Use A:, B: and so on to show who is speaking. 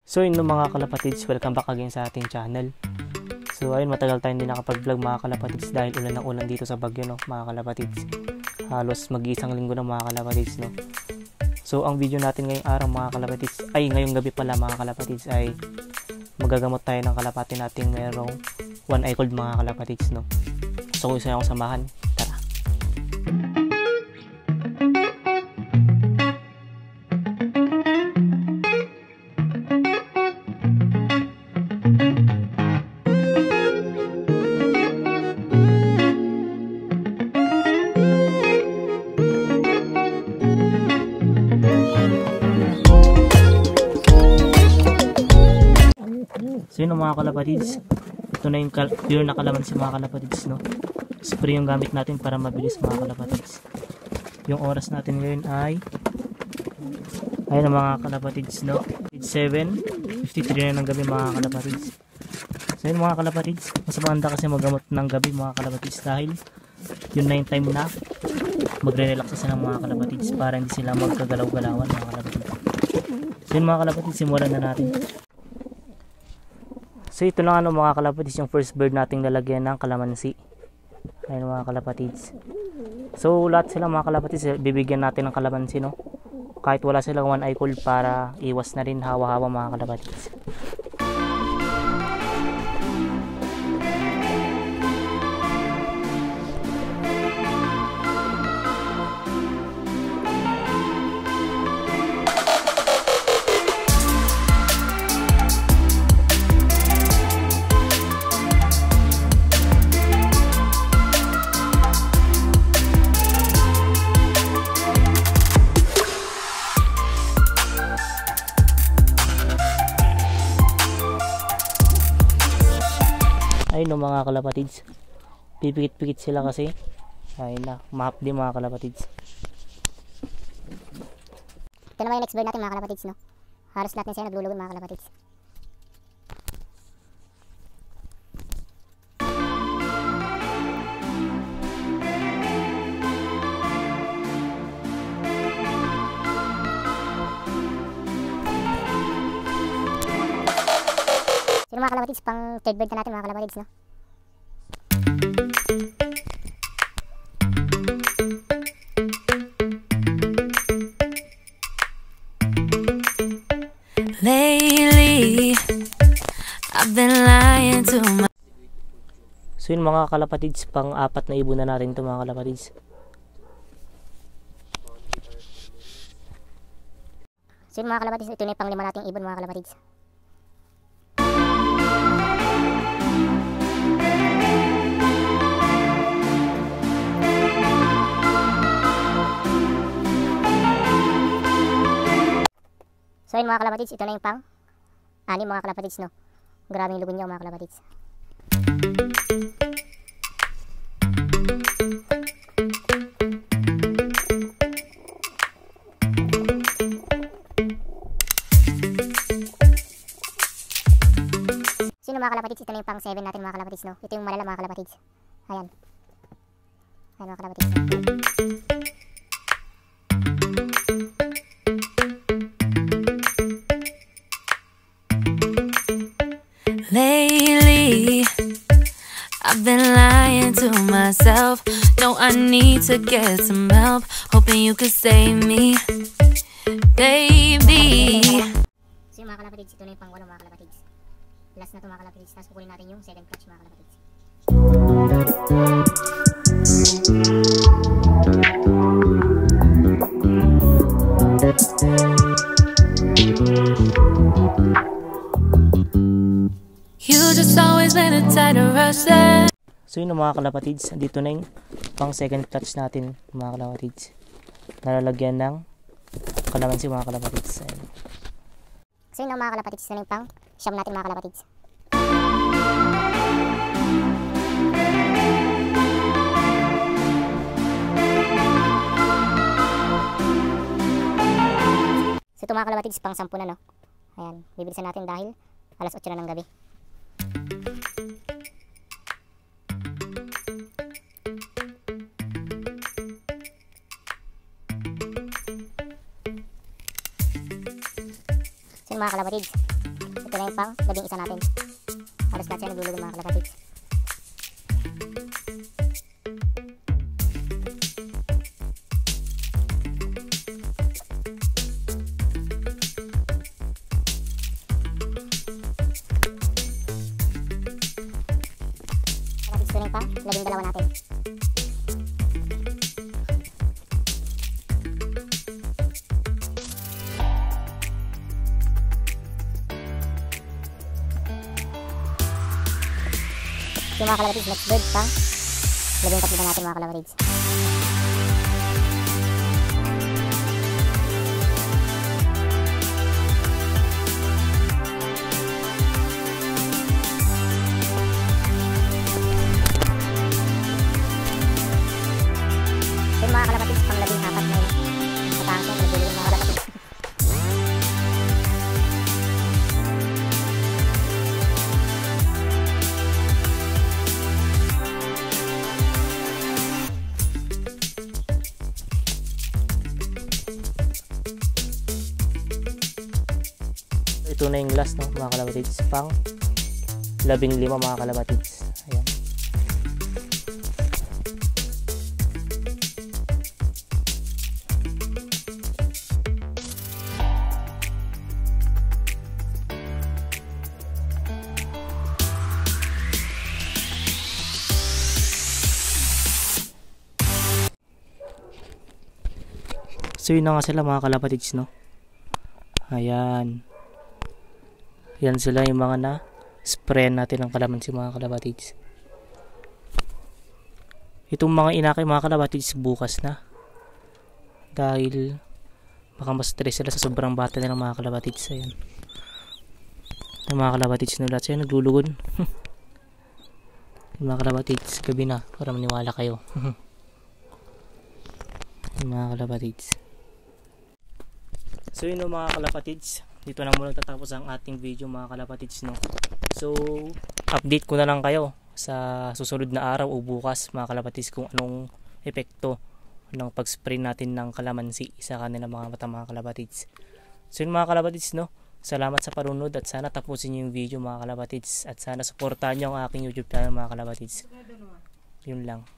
A: So yun mga kalapatids, welcome back again sa ating channel. So ayun, matagal tayo hindi nakapag-vlog mga kalapatids dahil ulan ng ulan dito sa Baguio, no, mga kalapatids. Halos mag-iisang linggo na mga kalapatids, no. So ang video natin ngayong araw mga kalapatids, ay ngayong gabi pala mga kalapatids, ay magagamot tayo ng kalapati nating merong one eye cold mga kalapatids, no. So kung gusto nyo akong samahan, tara. So yun mga kalapatids, ito na yung pure na kalamansi mga kalapatids, no. Spray yung gamit natin para mabilis mga kalapatids. Yung oras natin ngayon ay ayun na mga kalapatids, no. 7:53 na ng gabi mga kalapatids. So yun mga kalapatids, mas maganda kasi magamot ng gabi mga kalapatids dahil yung 9 time na magre-relax sila ng mga kalapatids para hindi sila magkagalaw-galawan mga kalapatids. So yun mga kalapatids, simulan na natin. So ito lang mga kalapatids, yung first bird nating lalagyan ng kalamansi. Ayun mga kalapatids. So lahat sila mga kalapatids, bibigyan natin ng kalamansi, no. Kahit wala silang one eye cold para iwas na rin hawa-hawa mga kalapatids. Ayun no mga kalapatids, pipikit-pikit sila kasi ayun na, mahapdi mga kalapatids.
B: Ito naman yung next bird natin mga kalapatids, no. Halos lahat na siya naglulugon mga kalapatids. Sino mga kalapatids, pang third bird na natin mga kalapatids, no.
C: Lately, I've been lying to my...
A: So yun mga kalapatids, pang apat na ibon na natin ito mga kalapatids.
B: So yun mga kalapatids, ito na yung pang lima nating ibon mga kalapatids. So yun mga kalapatids, ito na yung pang anim mga kalapatids, no. Grabe yung lugon niya mga kalapatids. Sino mga kalapatids, ito na yung pang 7 natin mga kalapatids, no. Ito yung malala mga kalapatids. Ayan. Ayan mga kalapatids, no.
C: Lately, I've been lying to myself. No, I need to get some help. Hoping you could save me, baby.
B: So yung mga kalapatids, ito na yung pang 8 mga kalapatids. Last na ito mga kalapatids. Tapos kukunin natin yung second clutch mga kalapatids.
C: You just always been a tighter rush there.
A: So yun mga kalapatids, dito na yung pang second clutch natin mga kalapatids. Nalalagyan ng kalamansi mga kalapatids. Ayun.
B: So yun mga kalapatids, ito na yung pang siyam natin mga kalapatids. So ito mga kalapatids, pang 10 na, no. Ayan, bibilisan natin dahil alas 8 na ng gabi. So mga kalapatids, Ito na yung pang 11 natin. Halos lahat siya naglulugon mga kalapatids. Kalapatids, ito na yung pang 12 natin. So mga kalapatids, next bird pang 13 na natin mga kalapatids. So mga kalapatids, pang 14 na yun. Matangos yan, nagbulong mga kalapatids.
A: Ito na yung last, no, mga kalapatids, pang 15 mga kalapatids. Ayan. So yun na nga sila mga kalapatids, no. Ayan. Yan sila yung mga na spray natin ng kalamansi mga kalapatids. Itong mga inakay mga kalapatids bukas na. Dahil baka ma-stress sila sa sobrang bata nilang mga kalapatids. Ayan. Yung mga kalapatids na lahat sila naglulugon. Yung mga kalapatids, gabi na para maniwala kayo. Yung mga kalapatids. So yun mga kalapatids, dito na muna tatapos ang ating video mga kalapatids, no. So update ko na lang kayo sa susunod na araw o bukas mga kalapatids kung anong epekto ng pag-spray natin ng kalamansi sa kanilang mga mata mga kalapatids. So yun mga kalapatids, no. Salamat sa panunod at sana tapusin niyo yung video mga kalapatids at sana suportahan niyo ang aking YouTube channel mga kalapatids. Yun lang.